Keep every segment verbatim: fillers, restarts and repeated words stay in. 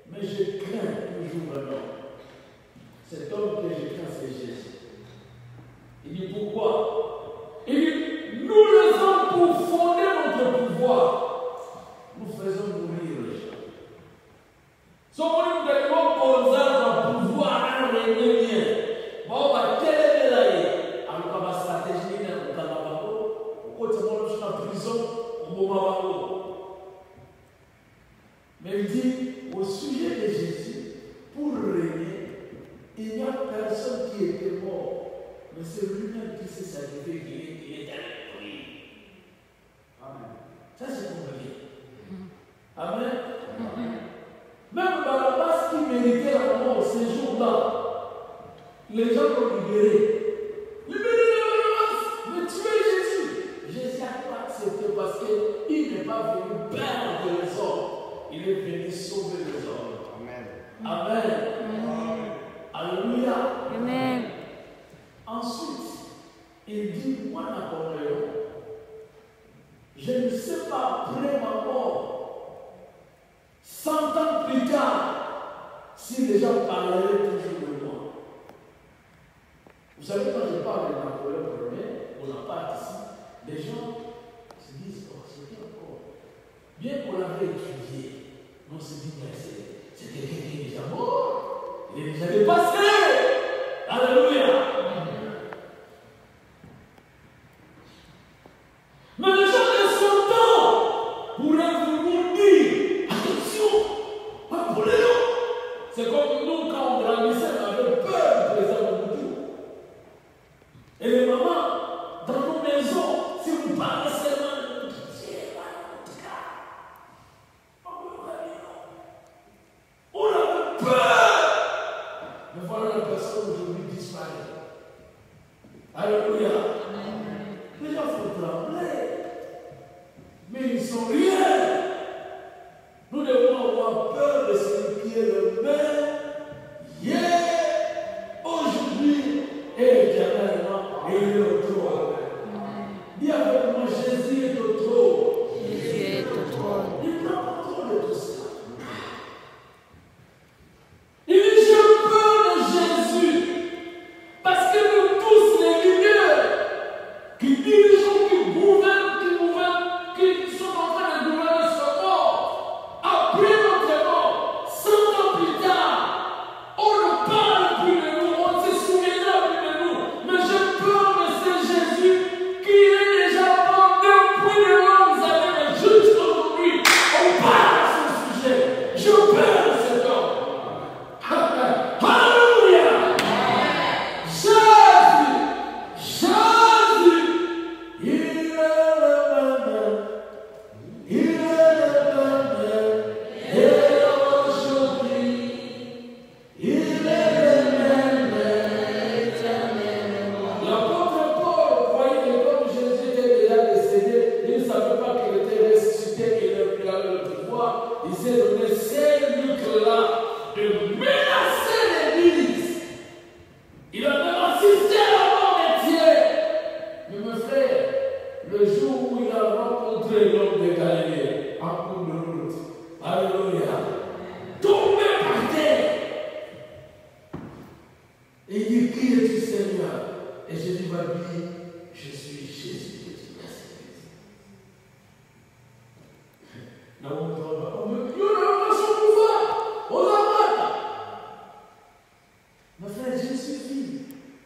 Mais je crains toujours un homme. Cet homme que je crains, c'est Jésus. Il dit pourquoi? Il dit, nous les hommes, pour fonder notre pouvoir, nous faisons mourir les gens. Sommes nous devons poser un pouvoir à régner. Bon, bah, quelle est la alors, comme stratégie, on a en prison, au moment. Mais il dit, au sujet de Jésus, pour régner, il n'y a personne qui était mort. Mais c'est lui-même qui s'est sacrifié, qui est allé prier. Amen. Ça, c'est compliqué. Amen. Amen. Même Barabbas qui méritait la mort ces jours-là, les gens l'ont libéré. Libérez Barabbas, mais tuez Jésus. Jésus n'a pas accepté parce qu'il n'est pas venu perdre les hommes. Il est venu sauver les hommes. Amen. Amen. Amen. Alléluia. Amen. Ensuite, il dit, moi Napoléon, je ne sais pas après ma mort, cent ans plus tard, si les gens parleraient toujours de moi. Vous savez, quand je parle de Napoléon Ier, Bonaparte ici, les gens se disent, oh, c'était encore. Bien qu'on l'avait étudié, on se dit, mais c'est quelqu'un qui est déjà mort. Il est déjà dépassé. Alléluia. Mais les gens de son temps pourraient vous dire, attention, Napoléon. C'est comme nous quand on grandissait, on avait peur du président Mobutu. Et les mamans, dans nos maisons, si vous parlez seulement de pitié, on avait peur. Mais voilà la personne aujourd'hui disparaît. Alléluia. Les gens font trembler. Mais ils ne sont rien. Nous devons avoir peur de celui qui est le même hier, aujourd'hui et éternellement. Et il est au trône. Dis avec moi, Jésus est au trône. Jésus est au trône. Il prend contrôle de tout cela. Il dit, j'ai peur de Jésus. Parce que nous tous, les leaders, qui dirigeons, qui gouvernent, qui gouvernent, qui sont en train de gouverner ce monde, après notre mort, cent ans plus tard, on ne parle plus de nous, on ne se souviendra plus de nous. Mais je peur de ce Jésus qui est déjà mort depuis de longues années, mais juste aujourd'hui, on parle de ce sujet. Je peur de cet homme. Alléluia. Jésus, Jésus, il est le même, il est le même, et aujourd'hui, il est le même, éternellement. L'apôtre Paul croyait que comme Jésus était déjà décédé, il ne savait pas qu'il était ressuscité, qu'il avait le pouvoir. Il s'est donné ces luttes-là de menacer l'Église. Il a même assisté à la mort entière. Mais mon frère, le jour où il a rencontré l'homme de Galilée, en cours de route, alléluia, tombé par terre. Et il dit, qui es-tu Seigneur? Et Jésus va lui dire, je suis Jésus que tu as servi. Là où on va, on veut, nous n'avons pas son pouvoir, on l'arrête. Mon frère, Jésus vit.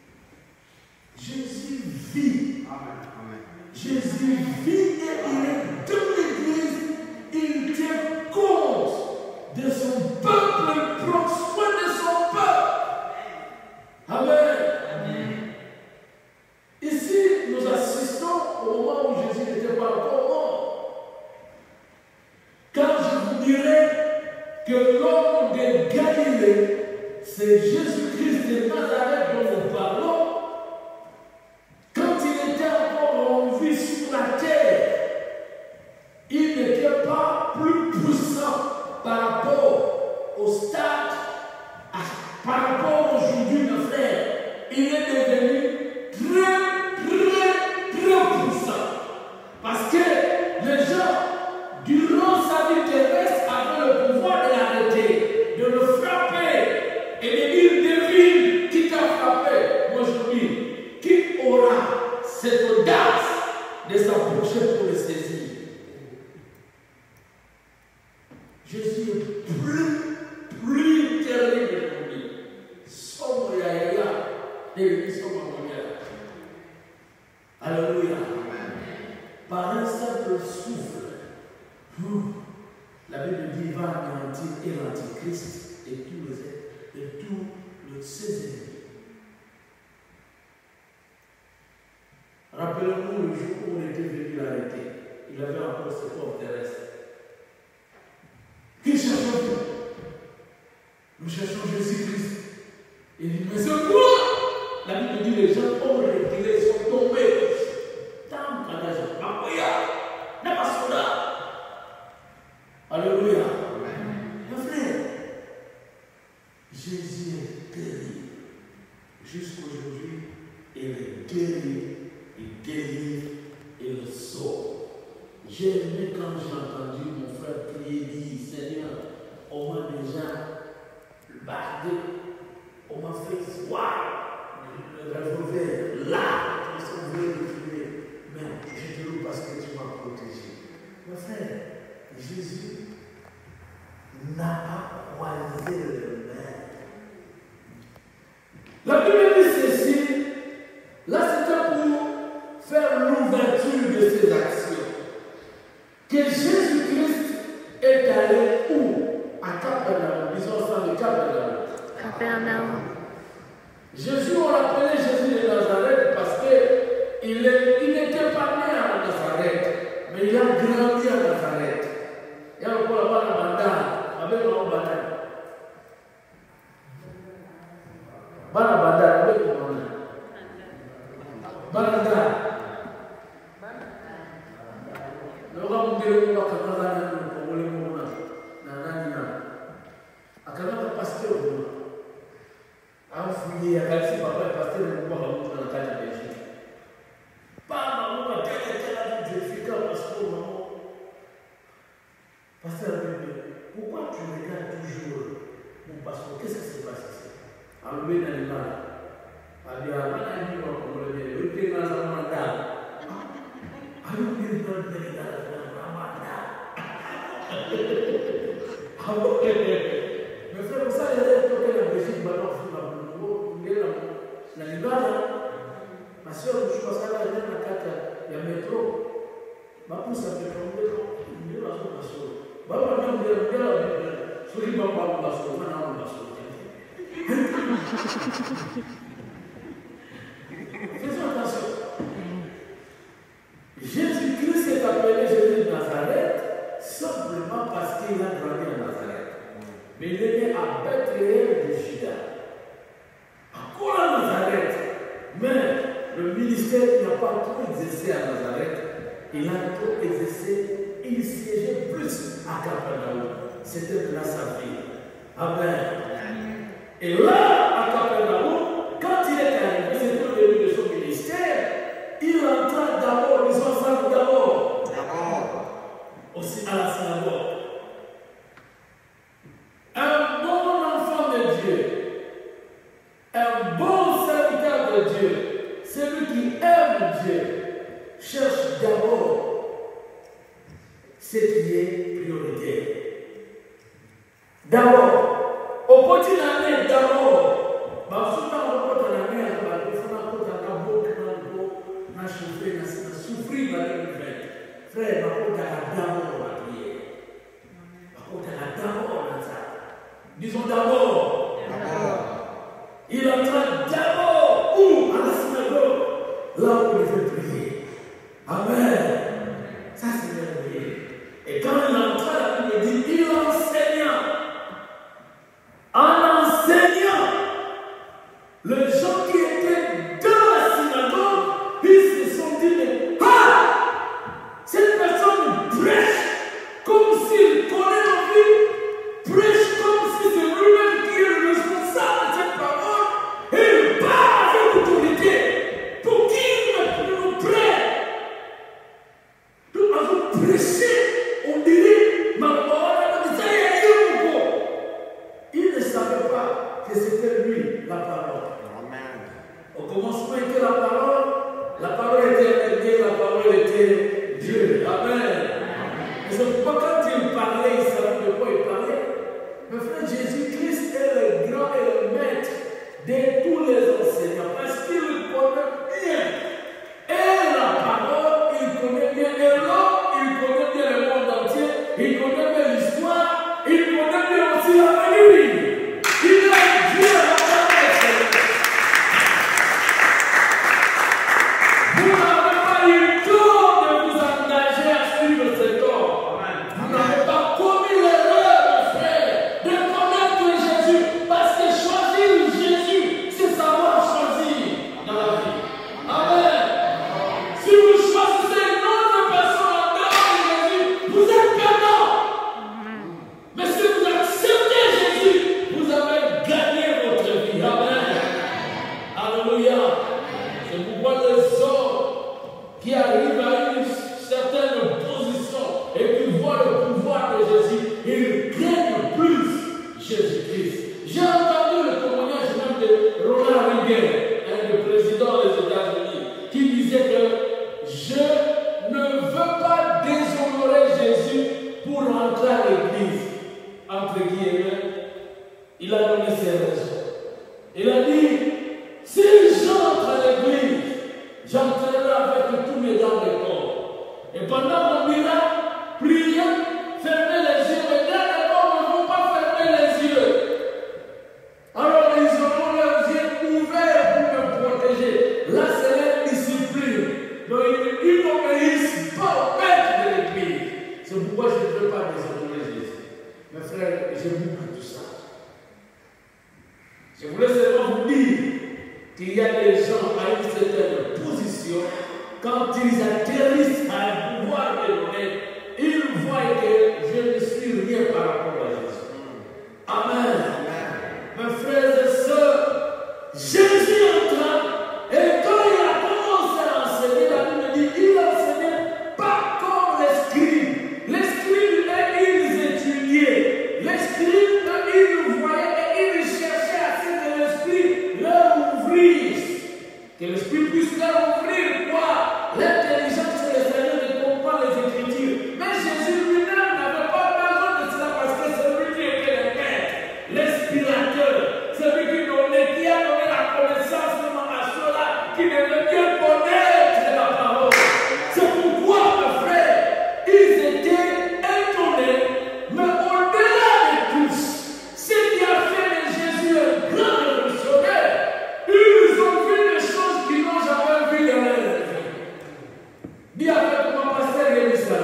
Jésus vit. Amen. Amen. Jésus vit et il est dans l'Église. Il tient compte de son peuple, il prend soin de son peuple. Amen. Amen. Ici, nous assistons au moment où Jésus n'était pas encore mort. Quand je vous dirai que l'homme de Galilée, c'est Jésus-Christ de Nazareth dont nous parlons, quand il était encore en vie sur la terre, il n'était pas plus puissant par rapport au stade, par rapport aujourd'hui, mon frère. Il est devenu très, très, très puissant. Parce que les gens, durant sa vie terrestre, avaient le pouvoir de l'arrêter, La Bible dit, il va anéantir et l'Antichrist et tous les et tous les ses ennemis. Rappelons-nous le jour où on était venu l'arrêter. Il avait encore ses corps terrestres. Qui cherchons-nous? Nous cherchons Jésus-Christ. Il dit, mais c'est quoi? La Bible dit, les gens ont reculé, sont tombés. Tant qu'à alléluia. Mon frère, Jésus est terrible. Jusqu'aujourd'hui, il est guéri, il guérit et il sauve. J'ai aimé quand j'ai entendu mon frère prier, dire, Seigneur, on m'a déjà bardé, on m'a fait voir le revolver là, ils sont venus me tuer. Mais je te loue parce que tu m'as protégé. Mon frère, Jésus n'a pas croisé le main. La Bible dit ceci, là c'était pour faire l'ouverture de ses actions. Que Jésus-Christ est allé où? À Capernaum, disons ça, le Capernaum. Capernaum. Jésus, on l'appelait Jésus de Nazareth parce qu'il n'était pas né à Nazareth, mais il a grandi à Nazareth. Il y a encore là-bas la bandane, avec le bandane. Bana bandane, avec le bandane. Bandane. Le roi Mungere Mouba Kakazana, le Congolais Mouna, Nananina. Akana pasteur Mouna. A fouillé, a calcé papa et pasteur Mouba Mouba dans la cage à Belgique. Pas Mouba, tel et tel a dit, je suis comme pasteur Mouba. Pasteur Mouba, pourquoi tu regardes toujours mon pasteur? Qu'est-ce qui s'est passé? Alors, il y a des malades. Il y a des malades qui vont comme le bien. Il y a des malades. Alors, il y a des malades qui vont comme mais frère, vous savez, il y a des gens qui ont Belgique, maintenant, il y a la Libana. Ma soeur, je suis passé là, il y a la carte, il y a le métro. Ma pousse a fait comme des gens. Il y a la soeur. Bah, on a dit, il y a la soeur. Il y a la soeur. Il y a la soeur. Faisons attention. Jésus-Christ est appelé Jésus de Nazareth simplement parce qu'il a grandi à Nazareth. Mais il est né à Bethléem de Juda. Encore à Nazareth. Mais le ministère n'a pas trop exercé à Nazareth. Il a trop exercé. Il siégeait plus à Capernaum. C'était de là sa vie. Amen. Et là, à Capernaum, quand il est arrivé, c'est au début de son ministère, il entra d'abord, ils sont ensemble d'abord, aussi à la synagogue. Un bon enfant de Dieu, un bon serviteur de Dieu, celui qui aime Dieu, cherche d'abord ce qui est prioritaire. D'abord, au petit année d'abord, ma soeur n'a pas d'année à la base, on n'a pas d'année à souffrir, à souffrir dans les fêtes. Frère, ma soeur n'a d'abord la prière. Ma soeur n'a d'abord la ça. Disons d'abord. Il entra d'abord où? À la synagogue. Là où il veut prier. Amen. Ça c'est merveilleux. Et quand il entra, il dit, il enseigna. En enseignant, les gens qui étaient dans la synagogue, ils se sont dit, mais ah, cette personne prêche comme s'il connaît la vie, prêche comme si c'est lui-même qui est le responsable de cette parole, et il parle avec autorité. Pour qui il nous prête? Donc, à vous prêcher, on dirait, ma parole, il ne savait pas que c'était lui la parole. Amen. Au commencement était la parole, la parole était Dieu, la parole était Dieu. Amen. Et c'est pourquoi quand il parlait, il savait de quoi il parlait. Mais frère, Jésus-Christ est le grand et le maître de tous les enseignants parce qu'il connaît bien. Et la parole, il connaît bien. Et l'homme, il connaît bien le monde entier. Jésus-Christ. J'ai entendu le témoignage même de Ronald Reagan, hein, le président des États-Unis, qui disait que je ne veux pas déshonorer Jésus pour rentrer à l'église. Entre guillemets, il a donné ses raisons. Il a dit, si j'entre à l'église, j'entrerai avec tous mes dents de corps. Et pendant qu'on dira, priez, fermez les yeux, mes dents de corps ne vont pas fermer les yeux. Alors ils auront leurs yeux ouverts pour me protéger. Là, c'est leur discipline. Donc ils n'obéissent pas au maître de l'église. C'est pourquoi je ne veux pas déshonorer Jésus. Mes frères, j'ai beaucoup de ça. Je voulais seulement vous dire qu'il y a des gens à une certaine position, quand ils atterrissent à un pouvoir élevé, ils voient que je ne suis rien par rapport à Jésus. Amen. Mes frères et sœurs, Jésus entra, et quand il a commencé à enseigner, la Bible dit qu'il enseignait pas comme les scribes. Les scribes, ils étudiaient. Les scribes, ils voyaient et ils cherchaient à ce que l'esprit leur ouvrisse. Que l'esprit puisse leur ouvrir quoi? L'intelligence et le Seigneur de comprendre les Écritures. Mais Jésus lui-même n'avait pas besoin de cela parce que c'est lui qui était le maître, l'inspirateur, celui qui donnait, qui a donné la connaissance de à ceux-là qui devaient bien connaître la parole. C'est pourquoi, mes frères, ils étaient étonnés, mais au-delà de tous, ce qui a fait de Jésus un grand révolutionnaire, ils ont vu des choses qu'ils n'ont jamais vues dans leur vie. Dis avec moi, pasteur Yélisama.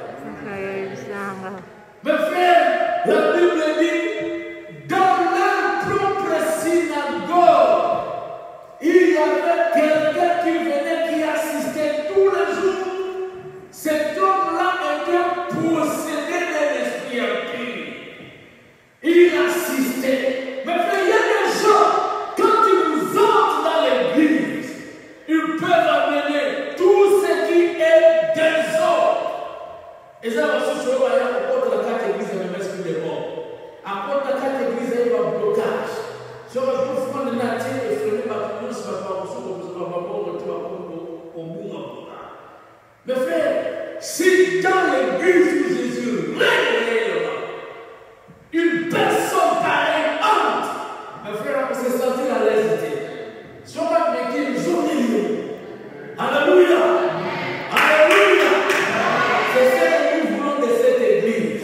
Mes frères, la Bible dit, dans leur propre synagogue, il y avait quelqu'un qui venait, qui assistait tous les jours. Cet homme-là était possédé d'un esprit impur. Il assistait. Mais frère, il y a des gens, quand ils entrent dans l'église, ils peuvent amener tout ce qui est désordre. Et ça va se jouer à côté de la carte église de l'esprit des morts. À côté de la carte église, il y a un blocage. Si on va faire une nature et freiner par tout le monde, ça va pas mais frère, si dans l'église où Jésus règne réellement, une personne pareille entre, mes frères, on s'est senti à l'aise. Si on va mettre une journée, alléluia, alléluia, c'est ce que nous voulons de cette église.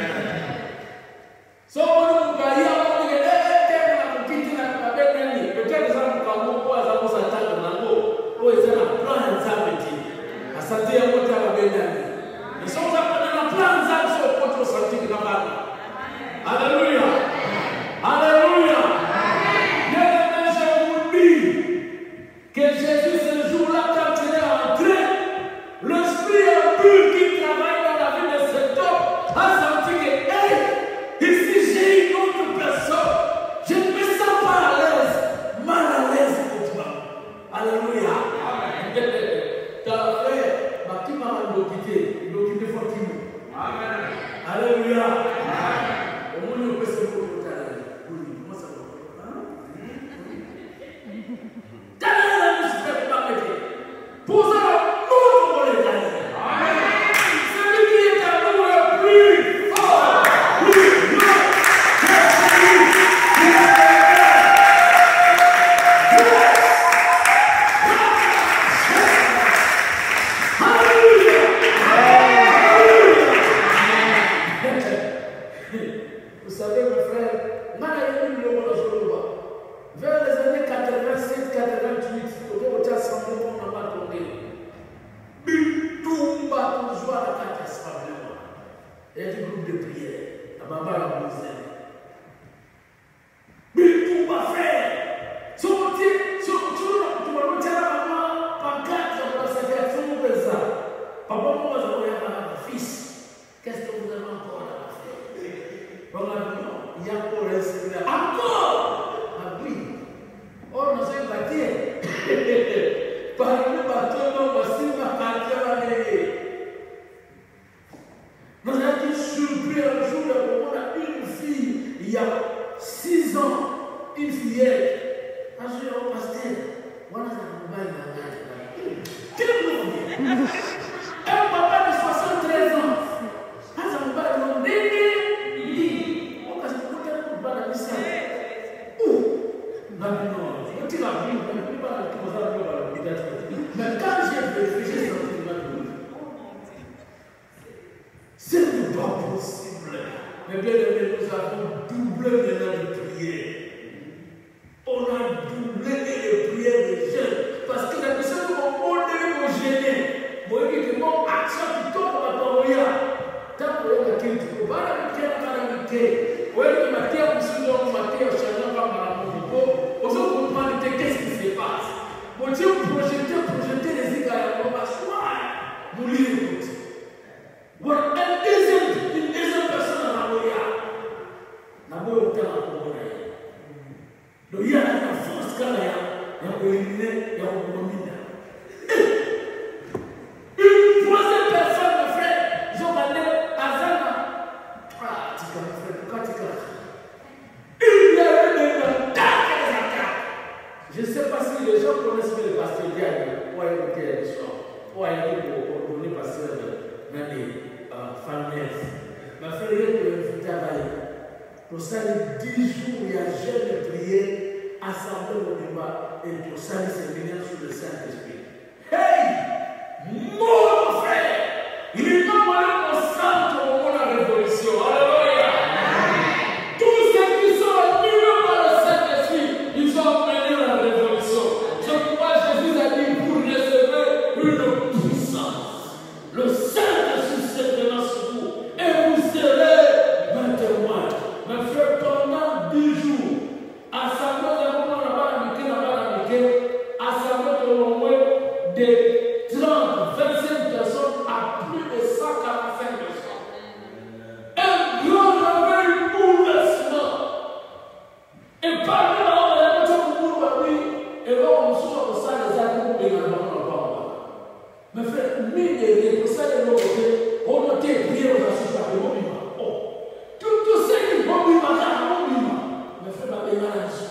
Si on va nous bailler, on va dire, eh, quitter la babelle, peut-être que ça va nous faire ça va s'attendre dans l'eau, ou ça va prendre un samedi. Santé à votre abandonné. Nous sommes appelés à plein d'âmes sur votre santé qui n'a pas. Alléluia. Alléluia. Bien, je vous dis que Jésus, ce jour-là, quand il est entré, l'esprit impur qui travaille dans la vie de cet homme a senti que, hey, ici j'ai une autre personne. Je ne me sens pas à l'aise, mal à l'aise pour toi. Alléluia. Alléluia. Au moins, nous pouvons se retrouver à la vie. Pour ça, nous devons les gagner. Celui qui est à nous le plus fort, plus grand, vous savez, mes frères, vers les années quatre-vingt-sept quatre-vingt-huit, au Tchad, on n'a pas tourné. Bitumba toujours à la carte rassemblement. Il y a des groupes de prière. À Baba la Moselle. Bitumba, frère. Si on dit, si on va dire à maman, pancarte, on va se faire son ça. Papa, moi, je vais avoir un fils. Qu'est-ce que vous avez encore à faire? Bon, il y a encore un séminaire. Encore! Ah oui. Oh, nous sommes bâtis. Par le bateau, nous voici ma quartier. Nous avons été surpris un jour, on a une fille. fille, il y a six ans, une fillette. Un jour, au pasteur, voilà, on va y aller. Quel est le un papa de soixante-treize ans. Un papa de Dédé. On va se porter pour pas la mission. Où? Non, non, tu vas venir, tu vas venir. Mais quand j'ai réfléchi, j'ai senti le mal de l'autre. Ce n'est pas possible. Mais bien aimé, nous avons doublé maintenant de prières. On a doublé les prières des jeunes. Parce que la personne qu'on modèle au gêner. Moi, je dis, mon action qui tombe à ton regard. Tant qu'on a quelque chose, on va la mettre à la mettre. Oui, le matin, on se dit, on va faire un changement par la mort. On veut comprendre qu'est-ce qui se passe. Mon Dieu, projeter, projeter les égards, on va soir. Nous lisons. Voilà, un deuxième, une deuxième personne à la regard. La mort est en train de donc il y a une force quand il y a éliminé, il y a éliminé. Une troisième personne, mon frère, ils ont demandé à Zana. Ah, tu connais, frère, pourquoi tu connais? Il y a eu des attaques et des attaques. Je ne sais pas si les gens connaissent le pasteur Diagne, ou à écouter l'histoire, ou à écouter le pasteur Nani, Farnès. Ma frère, il est travailler. Pour ça, les dix jours, il y a jeûne de prière, assemblée au débat, et pour ça, les séminaires sur le Saint-Esprit. Hey! Mon frère! Il est pas mal au centre au moment de la révolution. Alléluia! Tous ceux qui sont animés par le Saint-Esprit, ils ont mené la révolution. C'est pourquoi Jésus a dit, vous recevez une puissance. Le Saint-Esprit s'étendra sur vous, et vous serez mes témoins. Mais frère, pendant dix jours, assemblée de moment là-bas, assemblée de moment de trente, vingt-cinq personnes à plus de cent quarante-cinq personnes. Un grand réveil bouleversement. Et parmi là, on a dit que oui, et là, on se voit ça, les animaux, et on va pas. Mais frère, mille et pour ça, les gens, on a été priés aux assistants, et on dit, oh. Tout ce qui vont vivre là, mes frères, ma bénédiction,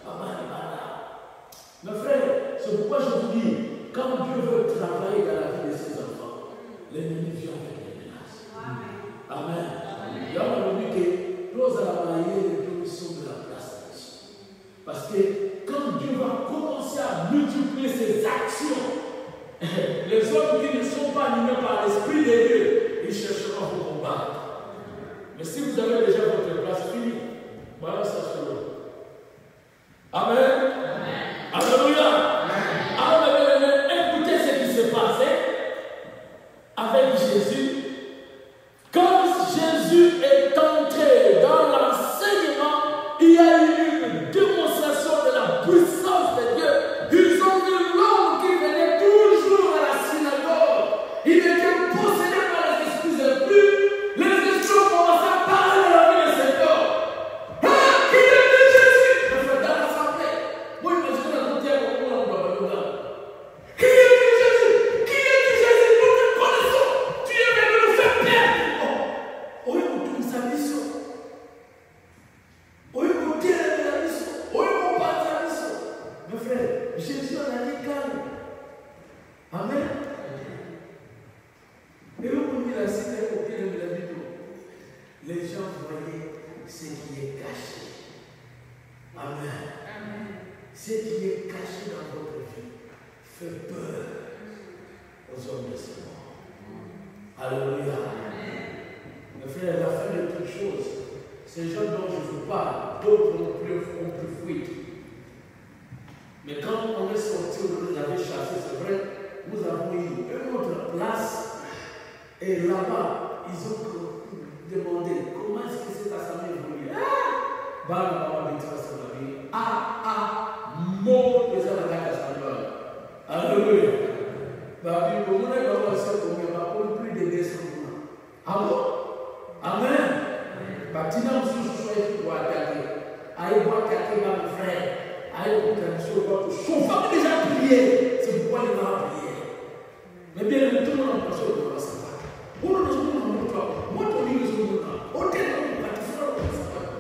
mes frères, c'est pourquoi je vous dis, quand Dieu veut travailler dans la vie de ses enfants, l'ennemi vient avec les menaces. Amen. Il y a un dit que nous allons mailler les conditions de la place dessus. Parce que quand Dieu va commencer à multiplier ses actions, les hommes qui ne sont pas animés par l'Esprit de Dieu, ils chercheront à vous combattre. Mais si vous avez déjà votre place finie, voilà ça sur l'eau. Amen. Amen. Alléluia. Amen. Alors, écoutez ce qui s'est passé avec Jésus. Quand Jésus est entré dans l'enseignement, il y a eu une démonstration de la puissance de Dieu. Ils ont vu l'homme qui venait toujours à la synagogue. Il était possédé par les esprits impurs. Les esprits commençaient à parler de la vie de cet homme. Ah, qui est Jésus? Je fais dans l'assemblée. Moi, je me suis dit, on tient au monde, on va le qui est Jésus? Qui est Jésus? Nous te connaissons. Tu es venu nous faire perdre. Oh, oui, on tourne sa mission. Oui, on tient la mission. Oui, on parle de la mission. Mes frères, Jésus en a dit calme. Amen. Et l'on a mis la cité au pied de la Bible. Les gens voyaient ce qui est caché. Amen. Amen. Ce qui est caché dans votre vie fait peur aux hommes de ce monde. Alléluia. Mes frères, la fin de toutes choses, ces gens dont je vous parle, d'autres ont pu, ont pu fuir. Mais quand on est sorti, on nous avait chassé, c'est vrai, nous avons eu une autre place. Et là-bas, ils ont demandé comment est-ce que cette assemblée évolue. Ah! Bah, la maman de ah, ah, mon président de la assemblée. Alléluia. Bah, oui, comment est-ce qu'on va avoir plus de deux cents mois? Ah bon? Amen. Bah, tu n'as pas choisi pour attaquer. Aïe, moi, attaquer mon frère. Aïe, pour qu'elle soit son femme déjà prié. C'est pourquoi il m'a prié. Mais bien, tout le monde a pensé au pouvoir savoir. Uno non sono un mondo, molto meglio sono un mondo. O te non, ma ti sono un mondo.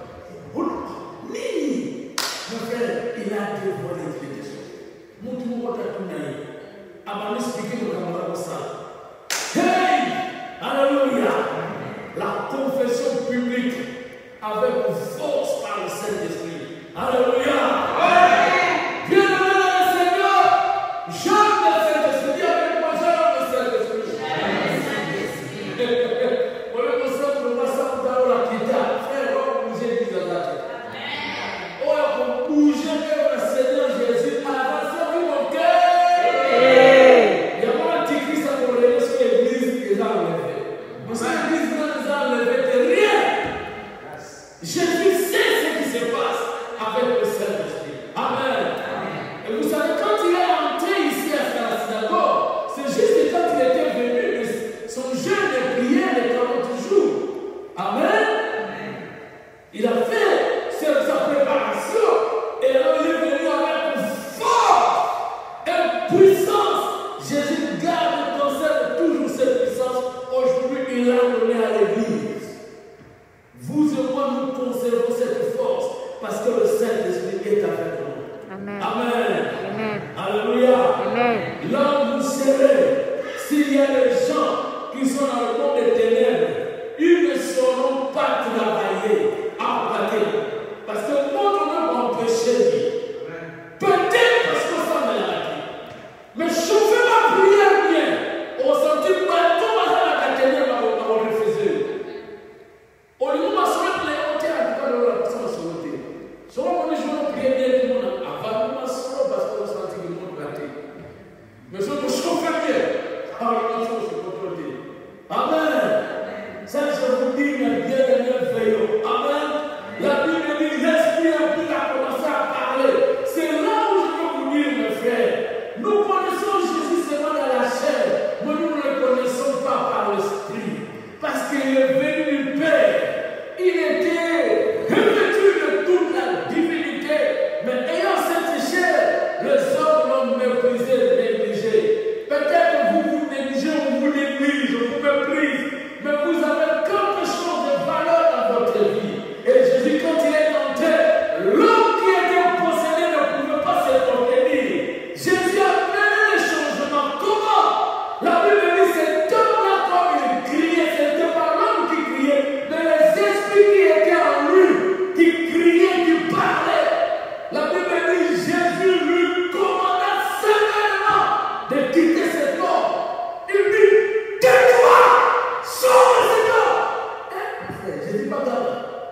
rater, à rater. Parce que quand on a empêché lui, peut-être parce que ça m'a raté. Mais chauffer ma prière bien, on sentit pas tout le monde à la télé, on va refuser. Au lieu de m'assurer que les gens étaient à l'école de la personne à sauter. Selon mon jour, on priait bien tout le monde avant de m'assurer parce qu'on sentit que le monde raté. Mais je me chauffe bien. Alors, il faut se contrôler. Amen. Ça, je vous dis, mais bien aimé, veillons. Amen. La Bible dit, respire un peu, il a commencé à parler. C'est là où je veux vous dire, mes frères. Nous connaissons Jésus seulement dans la chair, mais nous ne le connaissons pas par l'esprit. Parce qu'il est venu du Père. Il était revêtu de toute la divinité. Mais ayant cette chair, les hommes l'ont méprisé, négligé. Peut-être que vous vous négligez ou vous négligez, vous méprisez. Mais vous avez quelque chose de valeur dans votre vie. Et Jésus, quand il est entré, l'homme qui était possédé ne pouvait pas se contenir. Jésus a mené les changements. Comment? La Bible dit c'est homme-là comme il criait. Ce n'était pas l'homme qui criait, mais les esprits qui étaient en lui, qui criaient, qui parlaient. La Bible dit Jésus lui commanda sévèrement de quitter cet homme. Il dit tais-toi, sors de cet homme. Eh, Jésus pas grave.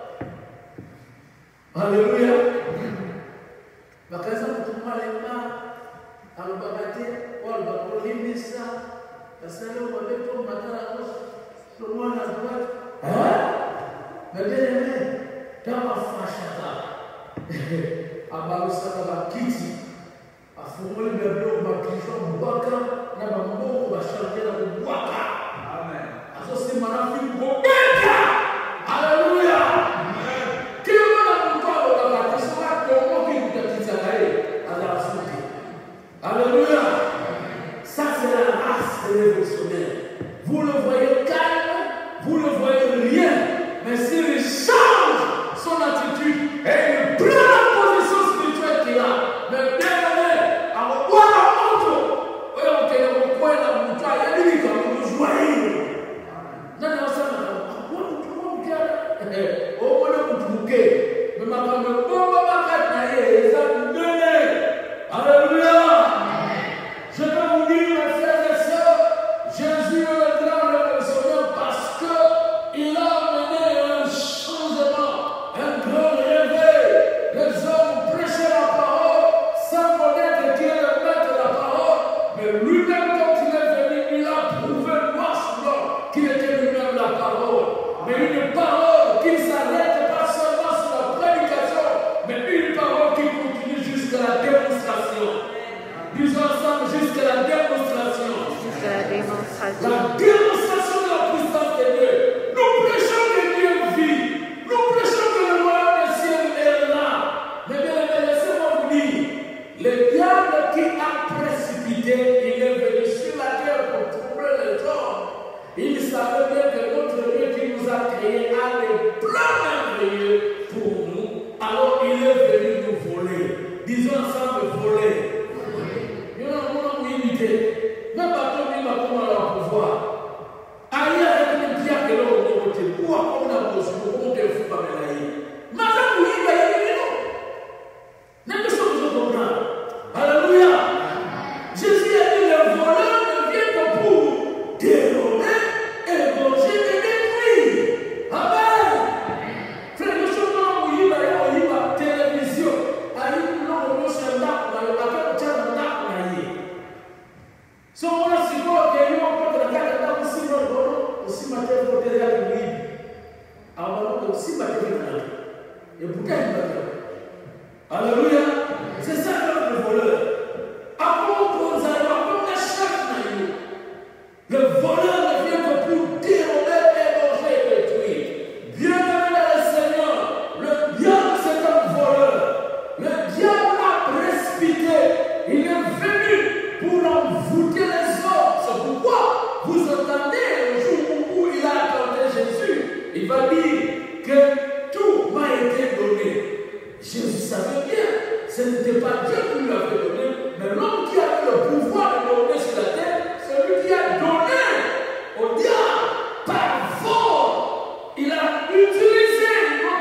Alléluia. Bakaza kutuma lema alobagate wala bakolimisa kasale wabeto matara kos le mwana droite hein mais bien aimé dans ma fachada abalusaka bakiti afungoli beblo bakisho bwaka na bamboko bashangela kubwaka amen aso si marafi bobeka. Alléluia. Alléluia. Ça c'est la race des révolutionnaires. Vous le voyez calme, vous le voyez rien. Mais s'il change son attitude et il prend la position spirituelle qu'il a, mais bien aimé, alors voilà l'autre. Oui, on t'a dit pourquoi il a montré, il a dit comme vous joyeux. Non, non, ça m'a dit, pourquoi vous trouvez que au moins vous trouvez, mais ma femme, pourquoi ma femme n'a eu ça vous donner? Alléluia. Je vais vous dire, mes frères et sœurs, Jésus est le grand révolutionnaire parce qu'il a amené un changement, un grand réveil. Les hommes prêchaient la parole sans connaître qui est le maître de la parole, mais lui-même, quand il est venu, il a prouvé noir sur blanc qu'il était lui-même la parole. Mais une parole qui ne s'arrête pas seulement sur la prédication, mais une parole qui continue jusqu'à la démonstration. Disons ensemble jusqu'à la démonstration. Jusqu'à la démonstration. La démonstration de la puissance de Dieu. Nous prêchons que Dieu vit. Nous prêchons que le royaume des cieux est là. Mais bien aimé, laissez-moi vous dire, le diable qui a précipité, il est venu sur la terre pour troubler les hommes. Il savait bien que notre Dieu qui nous a créés a des plans merveilleux pour nous. Alors il est venu nous voler. Disons ensemble voler. Même pas tout le monde va pouvoir. Aïe, avec le diable de l'eau, on va pouvoir, on a besoin, on va pouvoir pas me l'aïe. Madame, oui, il va y aller, non. N'est-ce pas ce que je comprends? Alléluia. Jésus a dit, le voleur ne vient que pour dérober, égorger et détruire. Amen. Frère, je suis là où il va y aller, la télévision. Aïe, non, on se l'a, on va le battre, on tient le l'a, on a y. So wana sikuwa kwenye wakote na kaka kama usima likono, usima tefu kote ya kimwili. Awakote usima tefu na nani. Ebuka mbaka. Alléluia. C'est ça le voleur. Avant qu'on aille, avant qu'on achète na yo. Le voleur ne vient que pour dérober, égorger et détruire. Bien aimé le Seigneur, le diable c'est un voleur. Le diable a précipité. Il est venu pour envoûter les hommes. C'est pourquoi vous entendez le jour où il a accordé Jésus, il va dire que tout m'a été donné. Jésus savait bien, ce n'était pas Dieu qui lui avait donné, mais l'homme qui avait le pouvoir de donner sur la terre, c'est lui qui a donné au diable par force. Il a utilisé une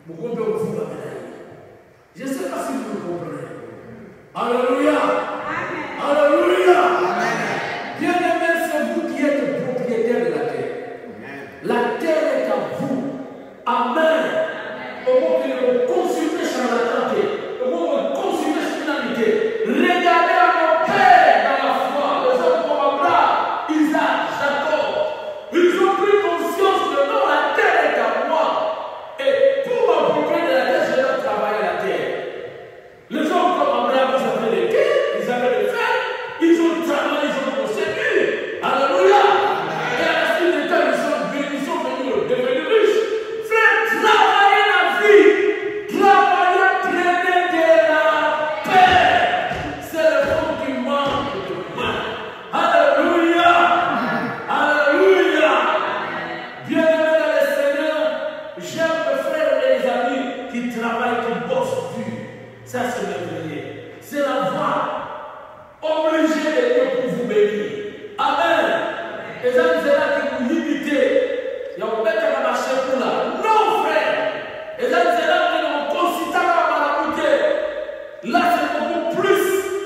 Beaucoup de vous la médaille. Je ne sais pas si vous le comprenez. Alléluia. Alléluia. Bien-aimé, c'est vous qui êtes propriétaire de la terre. La terre est à vous. Amen. Au moment que vous consultez charlataneté, au moment que vous consultez spiritualité, regardez à nos pères dans la foi, les hommes comme Abraham, Isaac, Jacob. Ils ont pris conscience que non, la terre est à moi. Et pour m'approprier de la terre, je dois travailler la terre. Les hommes comme Abraham, ils avaient des quais, ils avaient des fers, ils ont travaillé, ils ont conçu. Alléluia. Et à la suite des temps, ils sont venus, ils sont venus devenir riches. Frère, travaillez la vie. Travaillez, traînez de la paix. C'est le fond qui manque de moi. Alléluia. Alléluia. Bien-aimés dans le Seigneur, j'aime mes frères et les amis qui travaillent, qui bossent dur. Ça, c'est merveilleux. C'est la voie obligée de Dieu pour vous bénir. Amen. Et ça, c'est là que vous limitez. Il y a un bête à marcher pour là. Non, frère. Et ça, c'est là que nous consultons la marabouté. Là, c'est beaucoup plus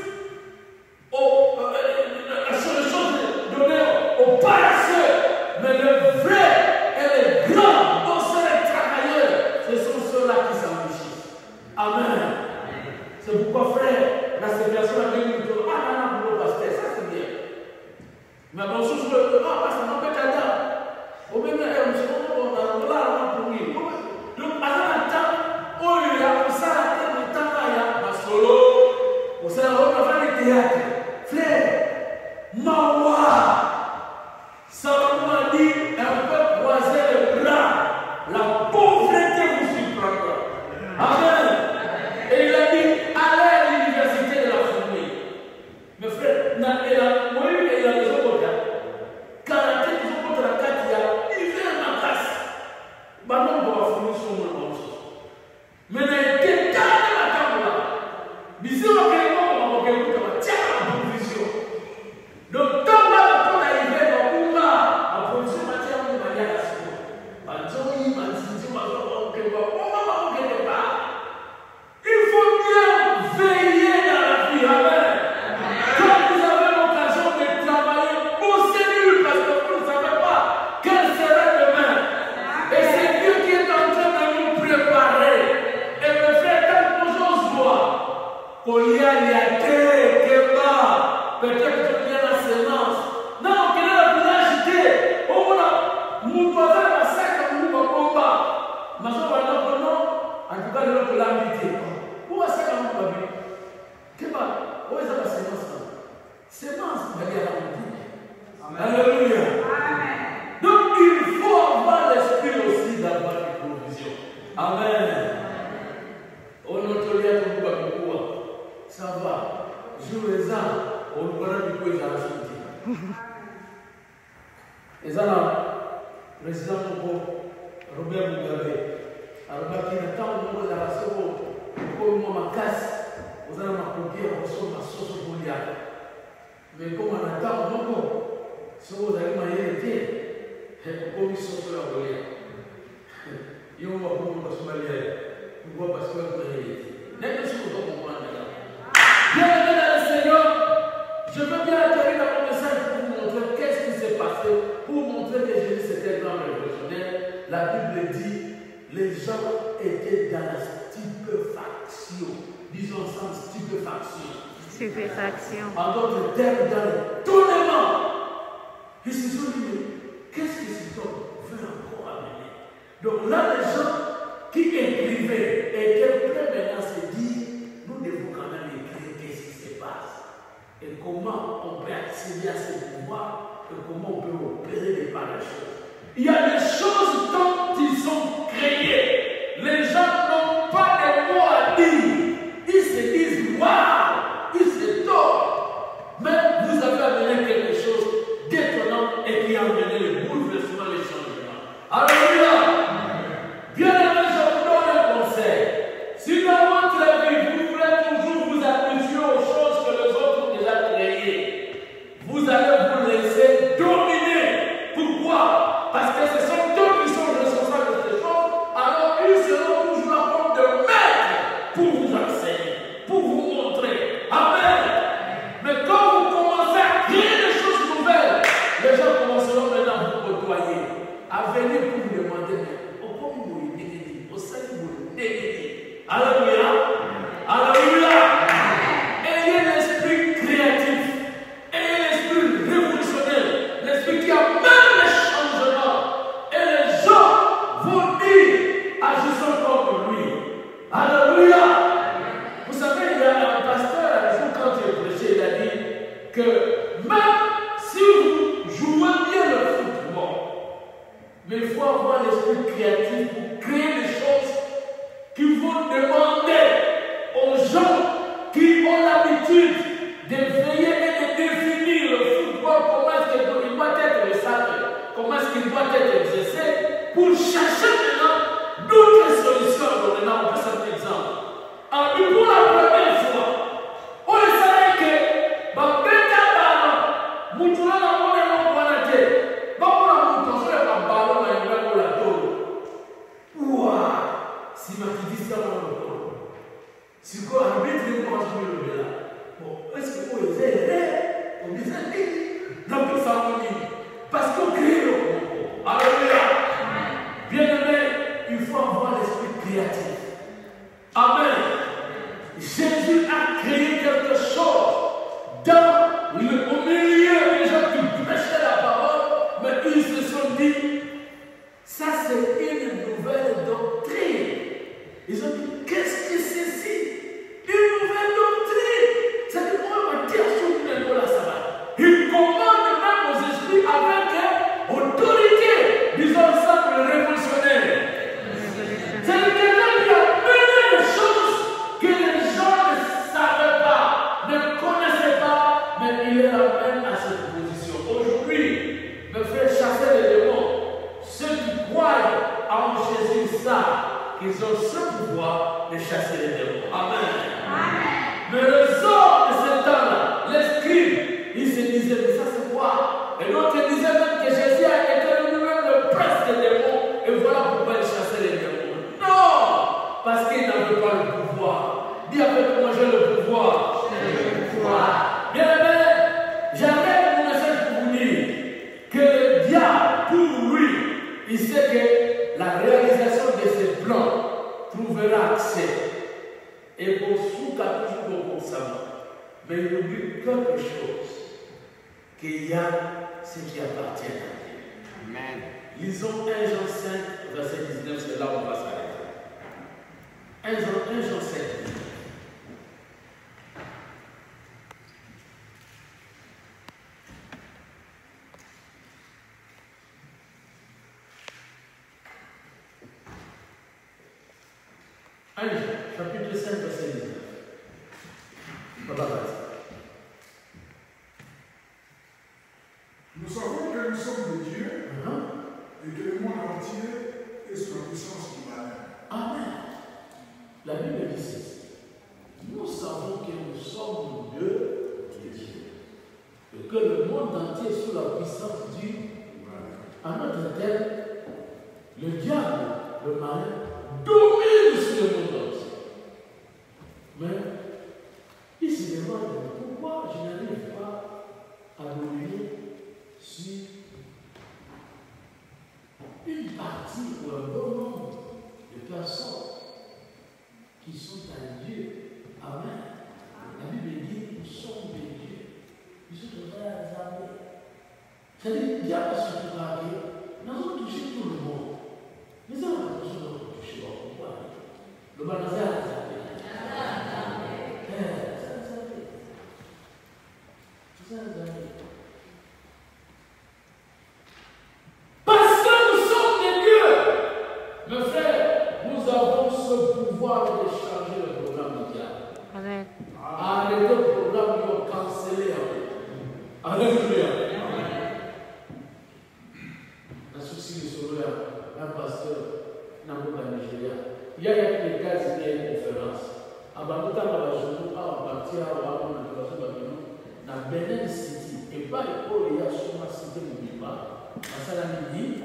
aux, euh, euh, sur les choses données aux paresseux. Mais les vrais et les grands, bosseurs et travailleurs, ce sont ceux-là qui s'enrichissent. Amen. C'est pourquoi, frère, la ségrégation a dit que ah, non, non, pour le pasteur, ça c'est bien. Mais bon, si je veux, ah, parce que mon père est là. Au même temps, on se dit, on a là, on a pour lui. Donc, à un temps, oh, il y a comme ça, le temps là, il y a ma solo. On s'est on a fait le théâtre. Frère, Mawa, Salomon a dit, un peu croiser les bras. La pauvreté vous surprendra. Amen. Et il a dit, allez à l'université de la famille. Mes frères, il a Moïse et il a les autres. Quand ils ont contre la carte, il y a hiver ma classe. Maintenant, on va finir sur mon nom. Mais il y a été calme la table là. Mais si on a quelque chose, on va quelque chose, tiens la provision. Donc, quand on va arriver dans le là, la provision va tirer de manière à ce moment. Bah, Johnny, ma Titi, ma soeur, on va quelque part. Il faut bien veiller dans la vie. Amen. Quand vous avez l'occasion de travailler, bossez dur parce que vous ne savez pas quel sera demain. Et c'est Dieu qui est en train de nous préparer. Et mes frères, quand nous osons voir, qu'on y a liaté, que bas, peut-être que bien la séance. Non, qu'il est la village idée. Au moins, mon voisin va sac comme nous, mon combat. Ma soeur va dire que non, en tout cas, nous l'a invité. Où est-ce que nous avons vu? Où est-ce que la séance? Séance, il y a la vie. Alléluia. Donc, il faut avoir l'esprit aussi d'avoir des provisions. Amen. On notre lien de Boubakoua. Ça va. Jour les ans, on nous connaît du coup, ils ont ajouté. Et ça, le président Robert Mugabe, alors qu'il attend au moment de la race, comme moi ma casse, vous allez m'accomplir en somme ma sauce au Goliath. Mais comme on attend au moment, si vous allez m'arrêter, comme ils sont sur la Goliath. Ils vont voir comment on va se marier. Pourquoi? Parce que vous allez m'arrêter. N'est-ce pas si vous allez comprendre là? Bien-aimé dans le Seigneur, je veux bien atterrir dans mon message pour vous montrer qu'est-ce qui s'est passé, pour montrer que Jésus c'était un grand révolutionnaire. La Bible dit, les gens étaient dans la stupéfaction. Disons ensemble, stupéfaction. Stupéfaction. En d'autres termes, dans l'étonnement. Ils se sont dit, qu'est-ce que cet homme veut encore amener? Donc là, les gens qui écrivaient étaient prêts maintenant à se dire, nous devons quand même écrire qu'est-ce qui se passe. Et comment on peut accéder à ce pouvoir et comment on peut opérer des pareilles choses. Il y a des choses dont ils sont créés. Les gens n'ont pas de mots à dire. Ils se disent, waouh, ils se tordent. Mais vous avez amené quelque chose d'étonnant et qui a amené le bouleversement, les changements. Alléluia. Bien-aimé, je vous donne un conseil. Si dans votre vie, vous voulez toujours vous habituer aux choses que les autres ont déjà créées, vous allez vous laisser dominer. Pourquoi? Parce que ce sont eux qui sont responsables Si quoi arbitre de moi je me là. Bon, est-ce que vous êtes on dit non plus ça on dit parce qu'on crée le concours. Alléluia. Bien aimé, il faut avoir l'esprit créatif. Amen. Jésus a créé quelque chose dans le, au milieu des gens qui prêchaient la parole, mais ils se sont dit, ça c'est une nouvelle doctrine. Ils ont dit, qu'est-ce que c'est ceci? Une nouvelle doctrine. C'est que moi, je me dis à ce niveau-là, ça va. Il commande même aux esprits avec autorité, disons ça pour le révolutionnaire. C'est le quelqu'un qui a mené des choses que les gens ne savaient pas, ne connaissaient pas, mais il les ramène à cette position. Aujourd'hui, mes frères, chasser les démons, ceux qui croient en Jésus savent qu'ils ont ce pouvoir de chasser les démons. Amen. Amen. Mais les hommes de ce temps-là, les scribes, ils se disaient, mais ça c'est quoi? Et l'autre disait même que Jésus a été lui-même le prince des démons, et voilà pourquoi il chassait les démons. Non! Parce qu'il n'avait pas le pouvoir. Dis avec moi, j'ai le pouvoir. J'ai le pouvoir. Bien aimé, j'arrête mon message pour vous dire que le diable, pour lui, il sait que la réalisation de ses plans trouvera accès. Et pour sous toujours pour savoir. Mais il oublie quelque chose. Qu'il y a ce qui appartient à Dieu. Amen. Lisons un Jean cinq, verset dix-neuf, c'est là où on va s'arrêter. un Jean cinq. un Jean, chapitre cinq, verset dix-neuf. Papa, vas-y. Nous savons que nous sommes de Dieu uh-huh. et que le monde entier est sous la puissance du mal. Amen. La Bible dit ceci. Nous savons que nous sommes de Dieu et que le monde entier est sous la puissance du mal. En notre terme, le diable, le mal, domine sur le monde entier. Mais il se demande pourquoi je n'arrive pas à dominer sur une partie ou un bon nombre de personnes qui sont à Dieu. Amen. La Bible dit nous sommes de Dieu. Nous sommes de frères et amis. C'est-à-dire que Dieu a surtout parlé. Nous avons touché tout le monde. Nous avons besoin de toucher. Pourquoi? Le banazar a été. Parce que nous sommes des dieux, mes frères, nous avons ce pouvoir de changer le programme du diable. Amen. Arrêtez le programme, ils ont cancellé. Alléluia. Un souci de sauver un pasteur dans le Nigeria. Il y a des cas qui ont une conférence. Avant tout à l'heure, je vais partir à la Benin City. Et pas l'école, il y a sur ma cité de Biba. À Salamidi,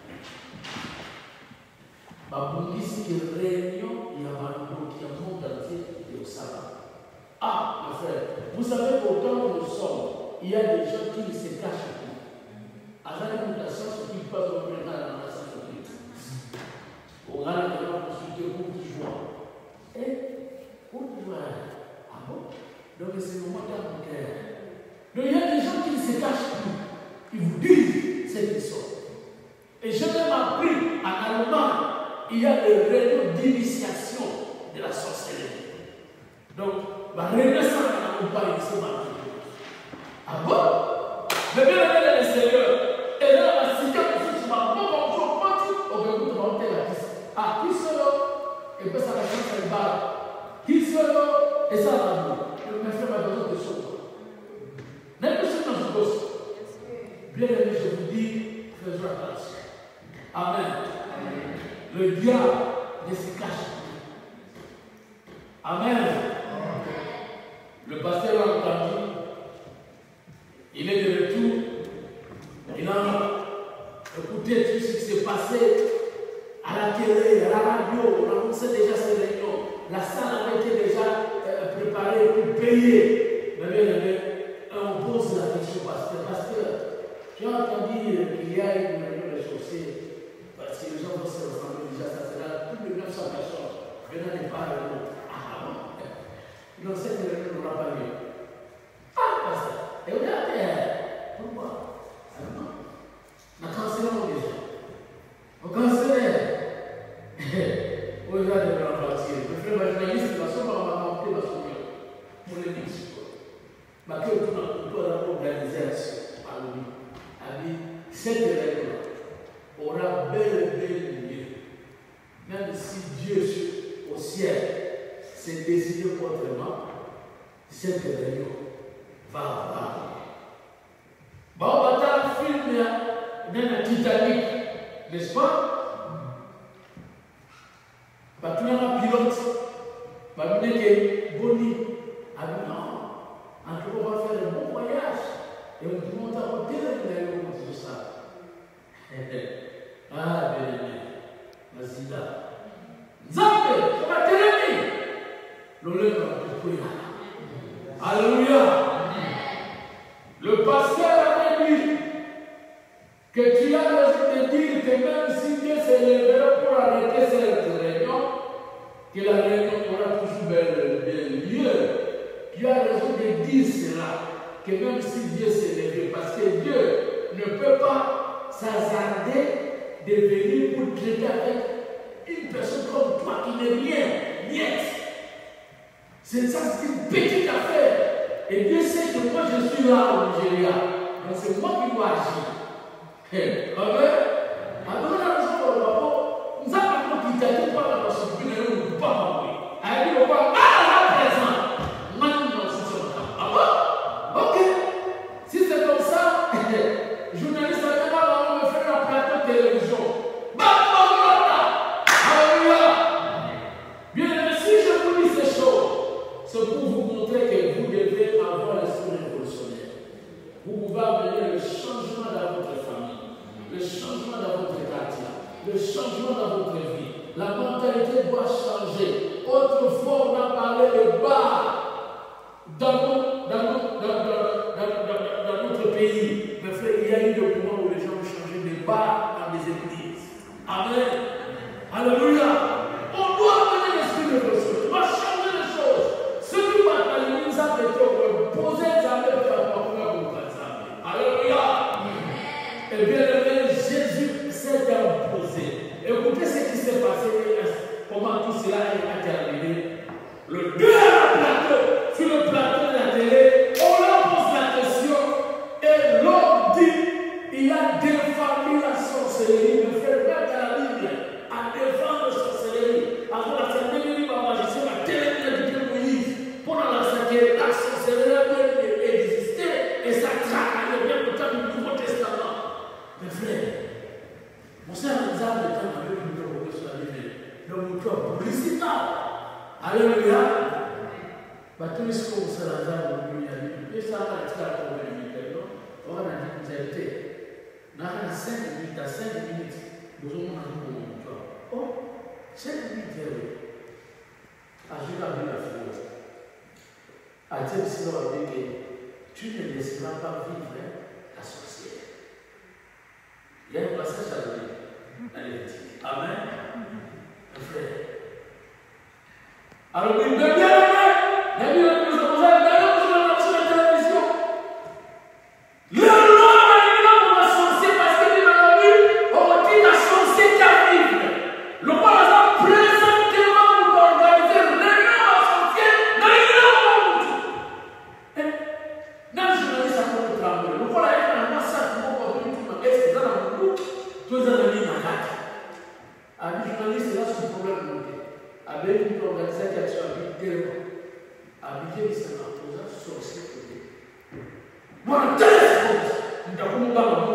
Babungisi qui réunion, il y a un monde entier et au sabbat. Ah, mes frères, vous savez qu'autant où nous sommes, il y a des gens qui ne se cachent plus. À la mutation, ce qui passe au moment dans la science publique. On a les gens consultés pour du joie. Et pour du joie. Ah bon? Donc c'est le moment dans mon cœur. Donc il y a des gens qui ne se cachent plus. Ils vous disent ce qu'ils sont. Et j'ai même appris en Allemagne, il y a des réunions d'initiation de la sorcellerie. Donc, ma renaissance n'a pas ici marqué. Ah bon? Mais bien aimé de l'extérieur. Et là, la cité aussi, tu m'as pas bonjour, on va vous demander la piste. Ah, qui solo? Et puis ça va changer le bar. Qui solo? Et ça va nous. Je me fais ma besoin de choses. Même si dans ce poste, bien aimé, je vous dis, faisons attention. Amen. Amen. Le diable ne se cache plus. Amen. Amen. Le pasteur a entendu. Il est de retour. Il a écouté tout ce qui s'est passé à la télé, à la radio. On annonçait déjà ces réunions. La salle avait été déjà payer. Mais bien aimé, on pose la question, pasteur, pasteur, tu as entendu qu'il y a une réunion de chaussées, parce que les gens vont se rassembler déjà, ça sera plus de neuf cents personnes. Venant de part et d'autre. Ah non, non, cette réunion n'aura pas lieu. Ah, pasteur, et on est à terre. Pourquoi? Ah non, on a cancellé mon déjà. On cancelle. Aujourd'hui, on va partir. Le frère journaliste, la somme va m'apporter la somme pour les mix. Mais que tout le monde organiser à lui. A dit, cette règle aura bel et bien lieu. Même si Dieu au ciel s'est décidé autrement, cette réunion va avoir. Bon, on va faire un film de Titanic, n'est-ce pas? Bah, tu as un pilote, bah, tu que Bonnie, ah non, en tout cas, on va faire un bon voyage, et on te monte à côté de tout ça. Ah, bien aimé, vas-y là. Zambé, ça va t'aider. Le lait va te courir. Alléluia. Le pasteur avait dit que tu as raison de dire que même si Dieu s'est levé pour arrêter cette réunion, que la réunion aura toujours bien lieu. Tu as raison de dire cela, que même si Dieu s'est levé, parce que Dieu ne peut pas s'hasarder de venir pour traiter avec une personne comme toi qui n'est rien, niet. C'est ça, c'est une petite affaire. Et Dieu sait que moi je suis là au Nigeria. Donc c'est moi qui dois agir. Amen. Alors la raison pour le papa, nous avons quitté tout par la possibilité de ne pas mourir. Avec le quoi, à la présent. Maintenant, c'est ça. Ah bon? Ok. Si c'est comme ça, journaliste, on va me faire un plateau de télévision. Bien aimé, si je vous dis ces choses, c'est pour vous montrer que vous devez avoir l'esprit révolutionnaire. Vous pouvez amener le changement dans votre famille, le changement dans votre quartier, le changement dans votre vie. La mentalité doit changer. Autrefois, on a parlé de bar dans, dans, dans, dans, dans, dans notre pays. Mais frère, il y a eu des moments où les gens ont changé de bar dans les églises. Amen. Alléluia. On doit amener l'esprit de révolution. On doit changer les choses. Ce qui va t'allumer, nous a fait poser jamais de faire pour nous. Alléluia. Et bien aimé, Jésus s'est imposé. Écoutez ce qui s'est passé, comment tout cela a terminé. Le deuxième plateau, sur le plateau de la télé, on leur pose la question et l'homme dit il a défendu la sorcellerie. Le frère Bert à la Bible a défendu la sorcellerie. Alors la sorcellerie va magicien la télé de Moïse. Pendant la sorcellerie, la sorcellerie existait et ça travaillait bien le temps du Nouveau Testament. Mes frères, mon Seigneur nous a dit qu'on avait une autre sur la Bible. Donc, nous sommes publicitaires. Alléluia. Tous ce qu'on se l'a dit, et ça va être là pour le ministère. On va dire que vous avez été. Dans cinq minutes, à cinq minutes, nous avons un peu. Oh, cinq minutes, oui. Ajoute à la foi. À Dieu, si l'on a dit que tu ne laisseras pas vivre la sorcière. Il y a un passage à lire dans les Lévitique. Amen. Frère. Alors, oui, bien aimé, la Bible nous a posé d'ailleurs sur la télévision. Le Lord a dit non pour la sorcière parce que dans la Bible, on dit la sorcière qui arrive. Le roi a présentement pour organiser le nom de la sorcière dans les noms. Dans le journaliste, ça peut trembler. Le roi a dit un massacre pour organiser tout le monde. Est-ce que dans la Bible, tous les amis dans la un journaliste, là, c'est un problème. Avec une organisation qui a été habituée de se reposer sur ce côté. Moi, je ne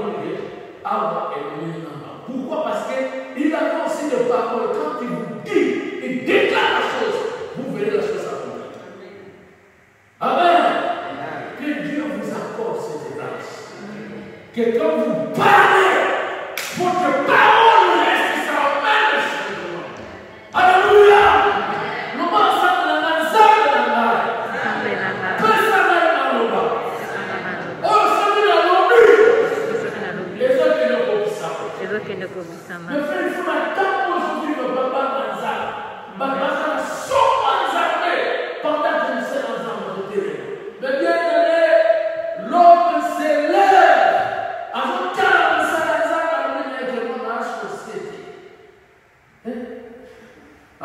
pourquoi? Parce qu'il a aussi de parole. Quand il vous dit, il déclare la chose, vous verrez la chose accomplie. Amen. Que Dieu vous accorde cette grâce. Que quand vous parlez, votre parole reste sans même. Alléluia.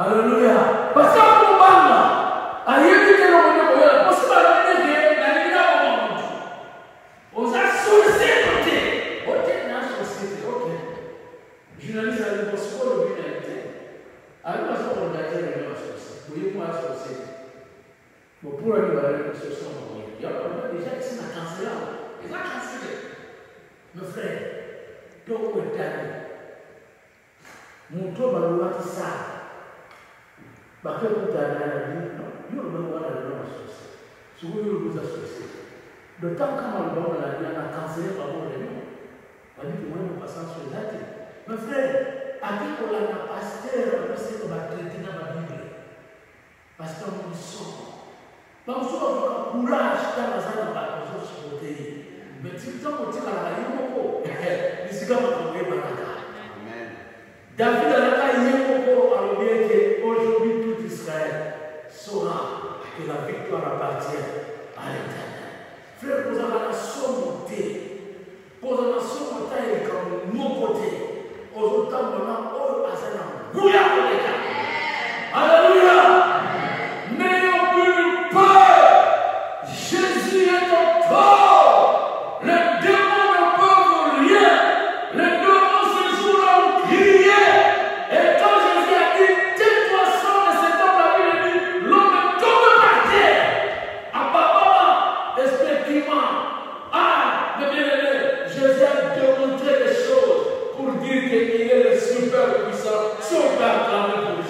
Alléluia. Parce que pour Banga, à éviter le monde, parce que la vie n'a rien à voir. On a société. Ok, la société, ok. Journaliste à l'époque, le but a été. Alors, on va organiser la société. Vous voyez, moi, la société. Bon, pour aller à la société, il y a déjà qui sont cancellés. Ils ont cancellé. Mes frères, donc, on est allé. Mon tour va le voir ça. Bah, que vous avez à la vie, non, il y a le droit de la société. Si vous voulez vous associer. Le temps quand on va la vie, on a cancellé par rapport à nous. On dit que moi, je passe sur la tête. Mes frères, à qui on a un pasteur, on sait qu'on va traiter dans la Bible. Parce qu'on nous sort. Parce qu'on a courage dans la salle de la maison. Mais si tu as un petit peu à la vie, il y a un peu de David a dit qu'aujourd'hui tout Israël saura que la victoire appartient à l'Éternel. Frère, vous avez la surmonté. Vous avez la surmonté comme mon côté. Aujourd'hui, on a un Asana. Alléluia. N'ayons plus peur. Jésus est en corps. Les démons ne peuvent rien. Les démons se jouent en crier. Et quand Jésus a dit, tais-toi, sors de cet homme, la Bible dit, l'homme tombe par terre. À papa, respectivement. Ah, mais bien aimé, Jésus a démontré des choses pour dire qu'il est le super puissant, super grand pour